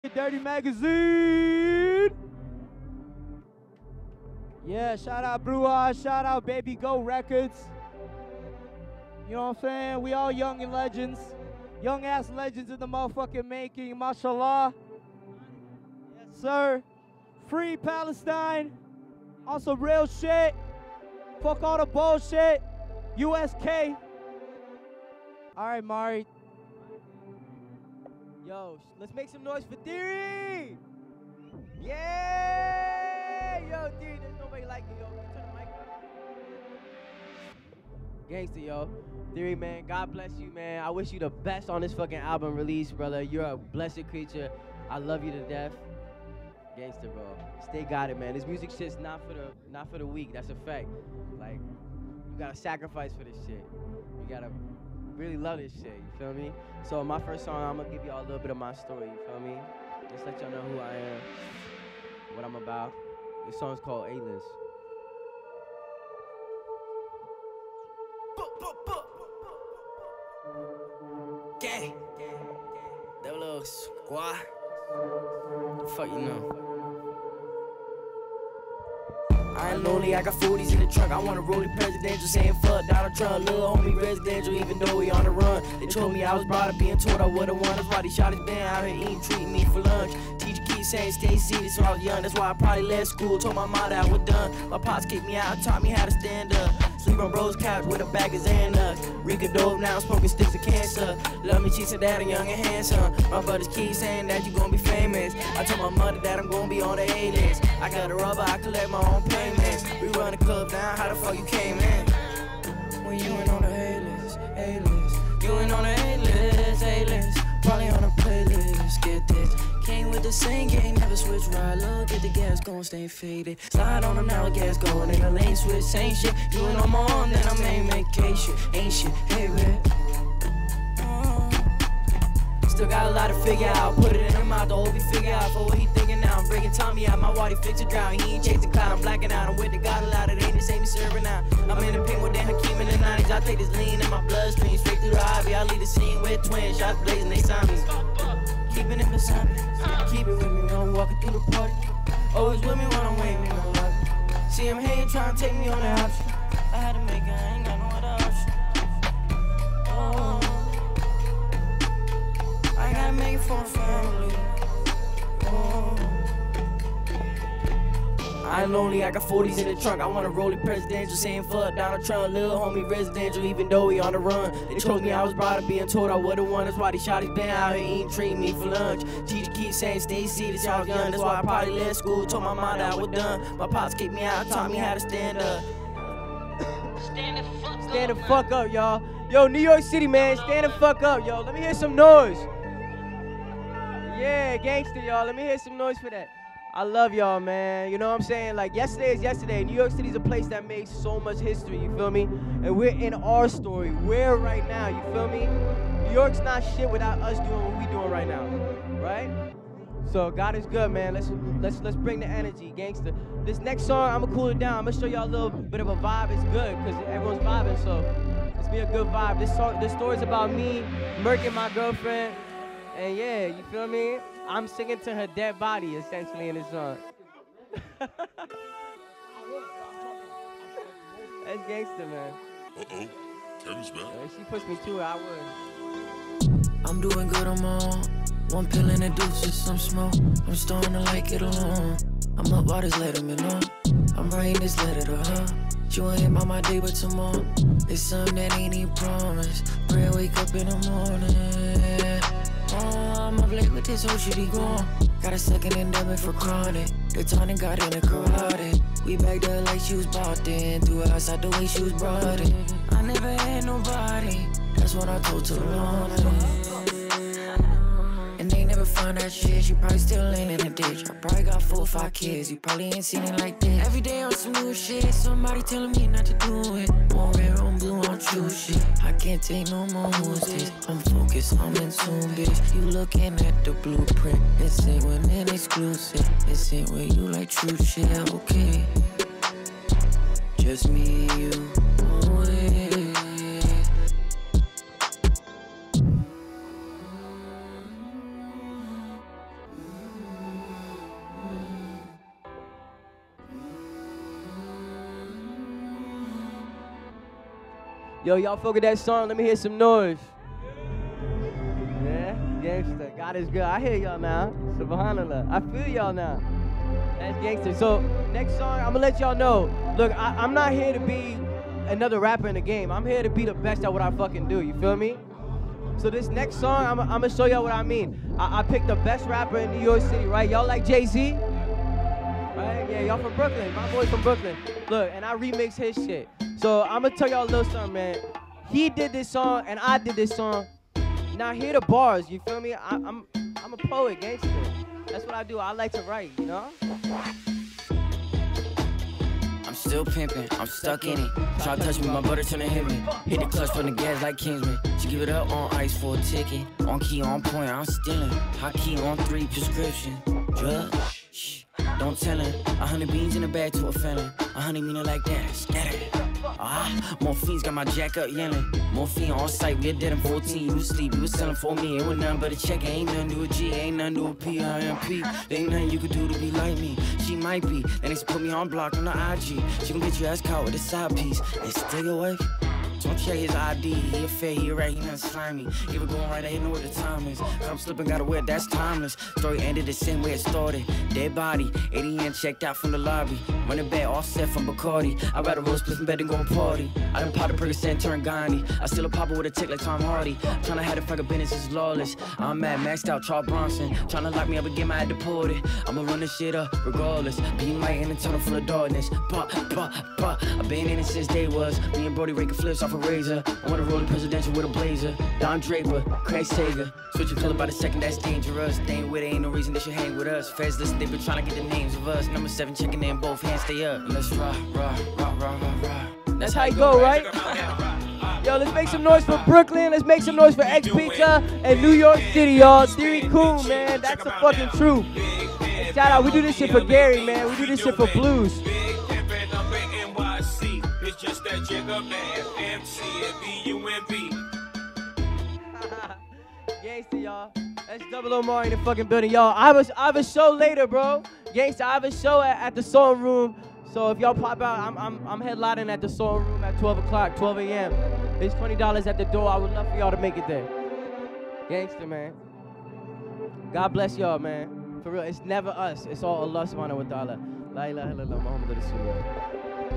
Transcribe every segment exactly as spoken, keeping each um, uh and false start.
Dirty Magazine. Yeah, shout out Bruja, shout out Baby Go Records. You know what I'm saying? We all young and legends. Young ass legends in the motherfucking making, mashallah. Yes, sir. Free Palestine. On some real shit. Fuck all the bullshit. U S K. All right, Mari. Yo, let's make some noise for Theory. Yeah! Yo, Theory, there's nobody like you, yo. Can you turn the mic on? Gangster, yo. Theory, man, God bless you, man. I wish you the best on this fucking album release, brother. You're a blessed creature. I love you to death. Gangster, bro. Stay got it, man. This music shit's not for the not for the weak. That's a fact. Like, you gotta sacrifice for this shit. You gotta really love this shit, you feel me? So my first song, I'm gonna give y'all a little bit of my story, you feel me? Just let y'all know who I am, what I'm about. This song's called A-List. Gang, that little squad. The fuck you know? I ain't lonely, I got forties in the trunk. I want to roll the presidential, saying fuck Donald Trump. Little homie residential, even though we on the run. They told me I was brought up being told I would've won. That's why they shot his band out here eating, treating me for lunch. Teacher keep saying stay seated, so I was young. That's why I probably left school. Told my mom that I was done. My pops kicked me out, taught me how to stand up. Sleep on bro's couch with a bag of Xanax. Rika dope, now I'm smoking sticks of cancer. Love me, she said that I'm young and handsome. My brothers keep saying that you gon' be famous. I told my mother that I'm gon' be on the A-list. I got a rubber, I collect my own payments. We run the club down, how the fuck you came in? When you ain't on the A-list, A-list. You ain't on the A-list, A-list. Probably on a playlist, get this. Came with the same game, never switch right. Look at the gas gon' stay faded. Slide on them now, gas going in the lane, switch, same shit. You ain't on my own, then I ain't vacation. Ain't shit, hey, red. Still got a lot to figure out. Put it in him out, the whole be figure out for what he thinking now. I'm breaking Tommy out, my waddy fix it drown. He ain't chasing cloud, I'm blacking out. I'm with the God a lot, it ain't the same, he serving out. I'm in the pink with that Hakeem in the nineties. I take this lean in my bloodstream, straight through the ivy. I leave the scene with twins, shots blazing, they sign me. Keeping it beside me, keep it with me when I'm walking through the party. Always with me when I'm waiting, no life. See him hating, trying to take me on the option. I had to make it, I ain't got no other option. Oh. I gotta make it for a family. Oh. I ain't lonely, I got forties in the trunk. I wanna roll the presidential, saying fuck Donald Trump. Little homie residential, even though he on the run. They told me I was brought up being told I would've won. That's why they shot his band out here eating, treating me for lunch. Teacher keep saying stay seated, so I was young. That's why I probably left school. Told my mom that I was done. My pops kicked me out, taught me how to stand up. Stand the fuck up. Stand the fuck up, y'all. Yo, New York City, man, stand the fuck up, yo. Let me hear some noise. Yeah, gangster, y'all. Let me hear some noise for that. I love y'all, man. You know what I'm saying? Like, yesterday is yesterday. New York City's a place that makes so much history, you feel me? And we're in our story. We're right now, you feel me? New York's not shit without us doing what we doing right now, right? So God is good, man. Let's let's let's bring the energy, gangster. This next song, I'm gonna cool it down. I'm gonna show y'all a little bit of a vibe. It's good, because everyone's vibing, so let's be a good vibe. This song, this story's about me murking my girlfriend. And yeah, you feel me? I'm singing to her dead body, essentially, in this song. That's gangster, man. Uh-oh. Kevin's back. If she pushed me to it, I would. I'm doing good, I'm on. One pill and a deuce with some smoke. I'm starting to like it alone. I'm up all this letterman on. I'm writing this letter to her. She won't hit by my day, but tomorrow it's something that ain't even promised. Pray I wake up in the morning. Oh, I'm up late with this whole shit he gone. Got a second endowment for chronic. The tonic got in a carotid. We backed up like she was bought in. Threw her outside the way she was brought in. I never had nobody. That's what I told to the morning. And they never found that shit. She probably still ain't in a ditch. I probably got four or five kids. You probably ain't seen it like this. Every day on some new shit. Somebody telling me not to do it. On red, on blue, on true shit. I can't take no more who's this. I'm focused, I'm in tune, bitch. You looking at the blueprint. This ain't when an exclusive. This ain't where you like true shit. Okay. Just me and you. Oh, yeah. Yo, y'all fuck with that song? Let me hear some noise. Yeah, gangster. God is good. I hear y'all now. Subhanallah. I feel y'all now. That's gangster. So next song, I'm gonna let y'all know. Look, I, I'm not here to be another rapper in the game. I'm here to be the best at what I fucking do. You feel me? So this next song, I'm, I'm gonna show y'all what I mean. I, I picked the best rapper in New York City, right? Y'all like Jay-Z? Right? Yeah, y'all from Brooklyn. My boy from Brooklyn. Look, and I remix his shit. So I'm gonna tell y'all a little something, man. He did this song, and I did this song. Now hear the bars, you feel me? I, I'm, I'm a poet, gangster. That's what I do. I like to write, you know? I'm still pimping, I'm stuck in it. Try to touch me, my butter turn to hit me. Hit the clutch from the gas like Kingsman. She give it up on ice for a ticket. On key, on point, I'm stealing. High key on three prescription. Drugs, shh, don't tell him. A hundred beans in the bag to a felon. A hundred meaning like that, scatter. Ah, morphine's got my jack up yelling. Morphine on site, we dead in fourteen. You was sleep, you was selling for me. It was nothing but a check. Ain't nothing to a G, ain't nothing to a P I M P. There ain't nothing you could do to be like me. She might be, then they put me on block on the I G. She gon' get your ass caught with a side piece. And still your wife. Don't check his I D, he a fair, he a right, he not slimy. Give it going right, I ain't know what the time is. I'm slipping, gotta wear, that's timeless. Story ended the same way it started. Dead body, eighty N checked out from the lobby. Running back, offset from Bacardi. I'd rather roll split from bed than go and party. I done popped a Percocet and turned Gandhi. I still a popper with a tick like Tom Hardy. Tryna have the fucking business is lawless. I'm mad, maxed out, Charles Bronson. Tryna lock me up again, I had deported. I'ma run this shit up, regardless. Be my in a tunnel full of darkness. Bah, bah, bah. I've been in it since day was. Me and Brody raking flips off a razor. I wanna roll the presidential with a blazer. Don Draper, Craig Sager. Switching color by the second, that's dangerous. They ain't with it, ain't no reason they should hang with us. Feds listen, they been trying to get the names of us. Number seven, checking in, both hands stay up. Let's rock, rock, rock, rock, rock, rock. That's how you go, right? Yo, let's make some noise for Brooklyn. Let's make some noise for X Pizza and New York City, y'all. Theory Coon, man. That's the fucking truth. And shout out, we do this shit for Gary, man. We do this shit for Blues. It's just that jigger man, M C and B U M B. Gangsta, y'all. That's Double Omar in the fucking building, y'all. I have a, I have a show later, bro. Gangsta, I have a show at, at the Song Room. So if y'all pop out, I'm I'm I'm headlining at the Song Room at twelve o'clock, twelve A M It's twenty dollars at the door. I would love for y'all to make it there. Gangsta, man. God bless y'all, man. For real, it's never us. It's all Allah subhanahu wa ta'ala. La ilaha illallah Muhammad Rasulullah.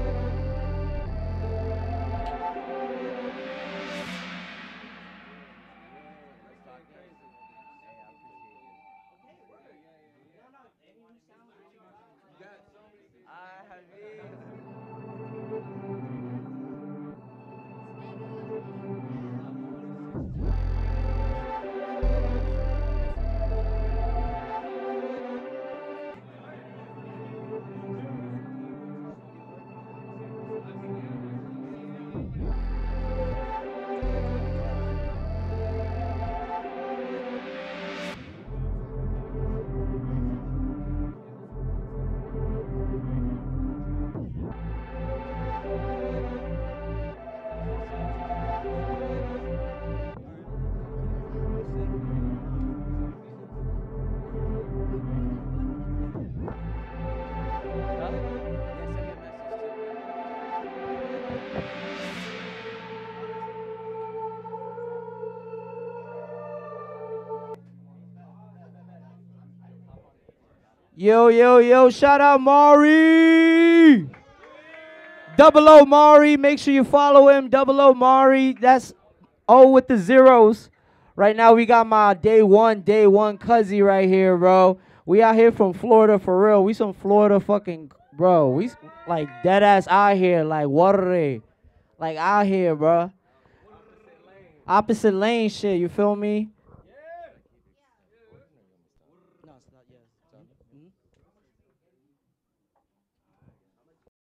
Yo, yo, yo, shout out Mari. Double O Mari, make sure you follow him. Double O Mari, that's O with the zeros. Right now we got my day one, day one cuzzy right here, bro. We out here from Florida for real. We some Florida fucking, bro. We like dead ass out here, like water, like out here, bro. Opposite lane shit, you feel me?